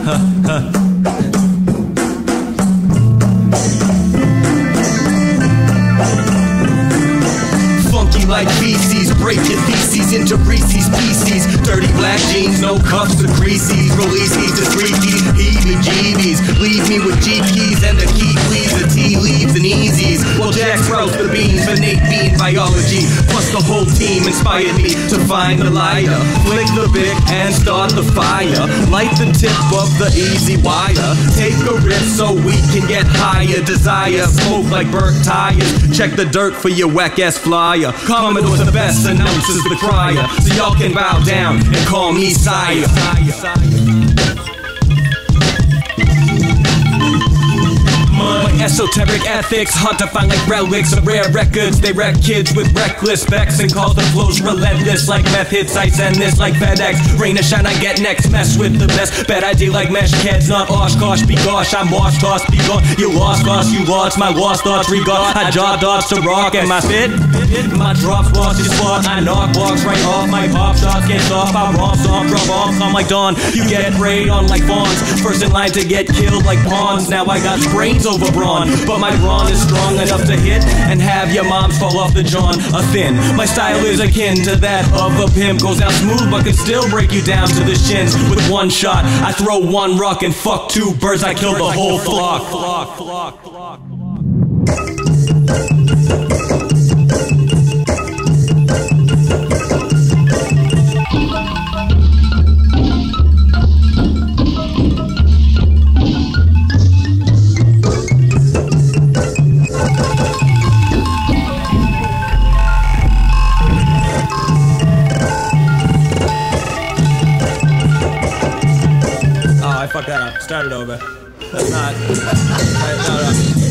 Funky like feces, break your theses into Reese's Pieces. Dirty black jeans, no cuffs or creases. Release these discreeties, heebie-jeebies. Leave me with G keys and the kiwis, the tea leaves and easies. Well, Jack sprouts the beans, innate being biology. Plus the whole team inspired me to find the lighter. Flick the bic and start the fire. Light the tip of the easy wire. Take a rip so we can get higher. Desire, smoke like burnt tires. Check the dirt for your whack-ass flyer. Commodore's the best, announces the crier. So y'all can bow down and call me sire. My esoteric ethics hard to find like relics of rare records. They wreck kids with reckless specs and cause the flows relentless like meth hits. I send this like FedEx. Rain or shine, I get next. Mess with the best. Bad idea like mesh kids, not Oshkosh. Be gosh, I'm washed, toss, be gone. You lost, lost, you lost. My lost thoughts regard. I jaw dots to rock and my fit. My drops lost his spot. I knock blocks right off. My pop shots get off. I romp off, rub off. I'm like Dawn. You get preyed on like fawns. First in line to get killed like pawns. Now I got brains over brawn, but my brawn is strong enough to hit and have your moms fall off the john. A thin, my style is akin to that of a pimp. Goes out smooth but can still break you down to the shins. With one shot, I throw one rock and fuck two birds. I kill the whole flock. Fuck that up. Start it over. That's not. Right, no.